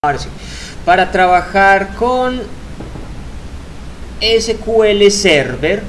Ahora sí, para trabajar con SQL Server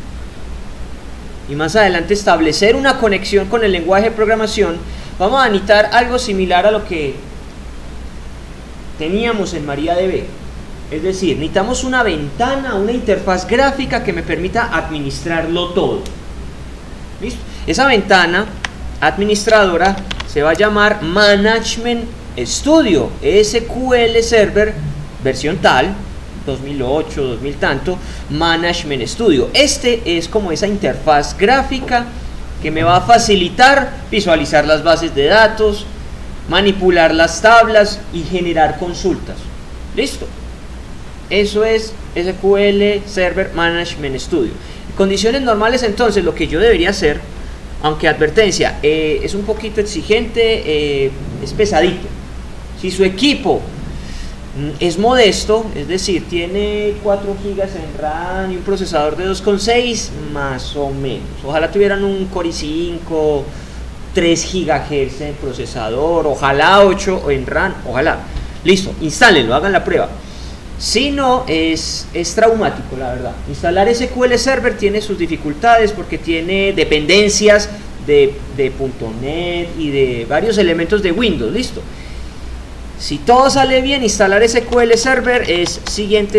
y más adelante establecer una conexión con el lenguaje de programación, vamos a necesitar algo similar a lo que teníamos en MariaDB. Es decir, necesitamos una ventana, una interfaz gráfica que me permita administrarlo todo. ¿Listo? Esa ventana administradora se va a llamar Management Studio, SQL Server, versión tal, 2008, 2000 tanto, Management Studio. Este es como esa interfaz gráfica que me va a facilitar visualizar las bases de datos, manipular las tablas y generar consultas. ¿Listo? Eso es SQL Server Management Studio. En condiciones normales, entonces, lo que yo debería hacer, aunque advertencia, es un poquito exigente, es pesadito. Si su equipo es modesto, es decir, tiene 4 GB en RAM y un procesador de 2,6, más o menos. Ojalá tuvieran un Core i5, 3 GHz en procesador, ojalá 8 en RAM, ojalá. Listo, instálenlo, hagan la prueba. Si no, es traumático, la verdad. Instalar SQL Server tiene sus dificultades porque tiene dependencias de .NET y de varios elementos de Windows. Listo. Si todo sale bien, instalar SQL Server es siguiente,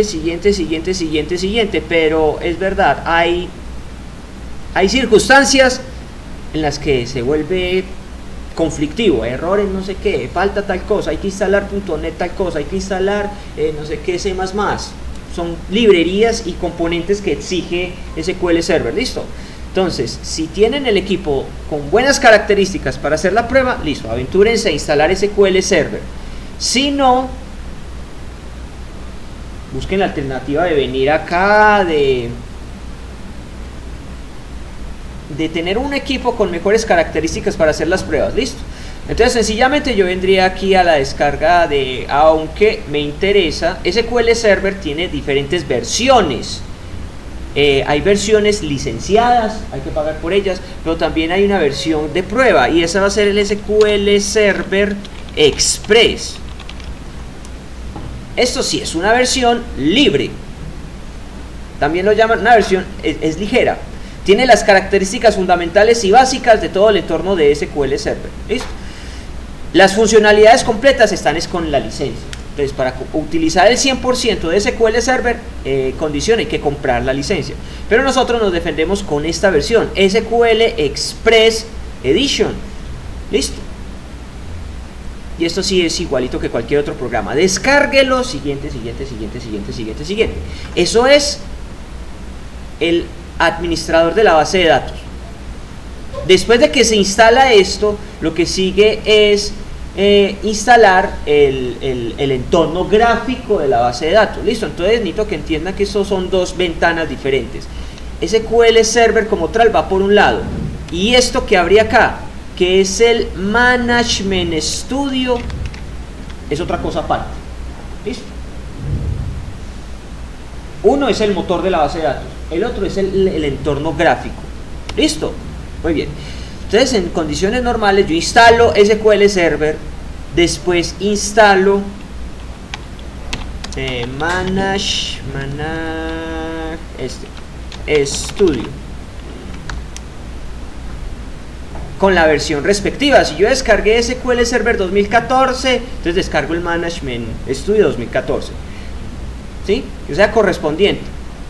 pero es verdad, hay circunstancias en las que se vuelve conflictivo, errores, no sé qué, falta tal cosa, hay que instalar .NET tal cosa, hay que instalar no sé qué, C++, son librerías y componentes que exige SQL Server. Listo. Entonces, si tienen el equipo con buenas características para hacer la prueba, listo, aventúrense a instalar SQL Server. Si no, busquen la alternativa de venir acá, de tener un equipo con mejores características para hacer las pruebas. Listo. Entonces, sencillamente yo vendría aquí a la descarga de, aunque me interesa, SQL Server tiene diferentes versiones. Hay versiones licenciadas, hay que pagar por ellas, pero también hay una versión de prueba y esa va a ser el SQL Server Express. Esto sí es una versión libre, también lo llaman una versión, es ligera, tiene las características fundamentales y básicas de todo el entorno de SQL Server. ¿Listo? Las funcionalidades completas están con la licencia. Entonces, para utilizar el 100% de SQL Server, condición, hay que comprar la licencia. Pero nosotros nos defendemos con esta versión, SQL Express Edition. Listo. Y esto sí es igualito que cualquier otro programa. Descárguelo, siguiente. Eso es el administrador de la base de datos. Después de que se instala esto, lo que sigue es instalar el entorno gráfico de la base de datos. Listo, entonces necesito que entiendan que estos son dos ventanas diferentes. SQL Server como tal va por un lado, y esto que habría acá, que es el Management Studio, es otra cosa aparte. ¿Listo? Uno es el motor de la base de datos, el otro es el entorno gráfico. ¿Listo? Muy bien. Entonces, en condiciones normales yo instalo SQL Server, después instalo Studio con la versión respectiva. Si yo descargué SQL Server 2014, entonces descargo el Management Studio 2014, ¿sí? O sea, correspondiente.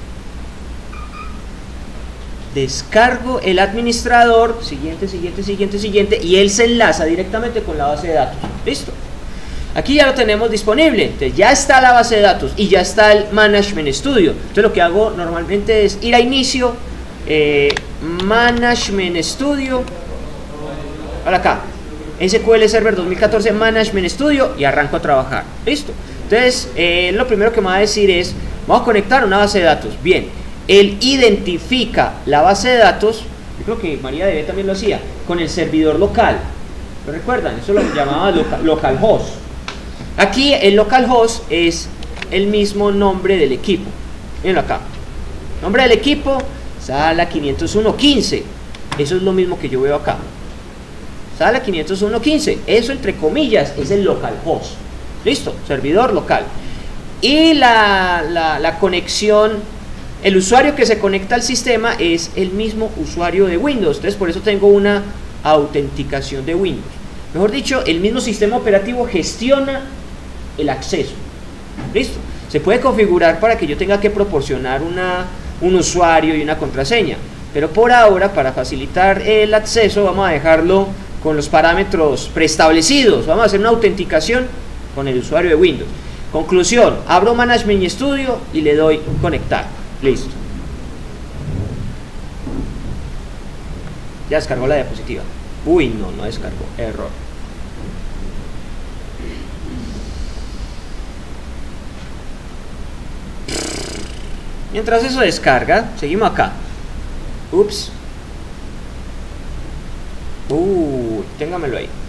Descargo el administrador, siguiente, y él se enlaza directamente con la base de datos. Listo. Aquí ya lo tenemos disponible. Entonces ya está la base de datos y ya está el Management Studio. Entonces lo que hago normalmente es ir a inicio, Management Studio, ahora acá, SQL Server 2014 Management Studio, y arranco a trabajar. Listo. Entonces lo primero que me va a decir es, vamos a conectar una base de datos. Bien. Él identifica la base de datos, yo creo que MariaDB también lo hacía, con el servidor local. ¿Lo recuerdan? Eso lo llamaba localhost. Aquí el localhost es el mismo nombre del equipo. Mírenlo acá. Nombre del equipo, sala 501.15. Eso es lo mismo que yo veo acá. Sala 501.15. Eso, entre comillas, es el localhost. Listo, servidor local. Y la conexión, el usuario que se conecta al sistema es el mismo usuario de Windows. Entonces por eso tengo una autenticación de Windows. Mejor dicho, el mismo sistema operativo gestiona el acceso. Listo. Se puede configurar para que yo tenga que proporcionar un usuario y una contraseña. Pero por ahora, para facilitar el acceso, vamos a dejarlo con los parámetros preestablecidos. Vamos a hacer una autenticación con el usuario de Windows. Conclusión, abro Management Studio y le doy conectar. Listo. Ya descargó la diapositiva. Uy, no descargó. Error. Mientras eso descarga, seguimos acá. Ups. Téngamelo ahí.